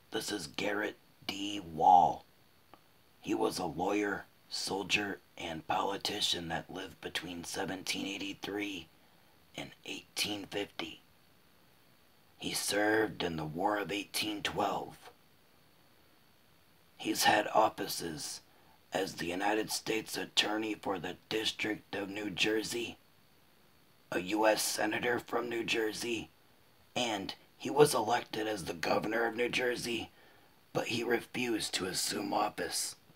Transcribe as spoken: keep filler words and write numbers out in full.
This is Garret D. Wall. He was a lawyer, soldier, and politician that lived between seventeen eighty-three and eighteen fifty. He served in the War of eighteen twelve. He's had offices as the United States Attorney for the District of New Jersey, a U S Senator from New Jersey, and he was elected as the Governor of New Jersey, but he refused to assume office.